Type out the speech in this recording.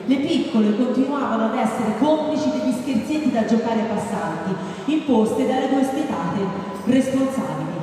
Le piccole continuavano ad essere complici degli scherzetti da giocare passanti, imposte dalle due spietate responsabili.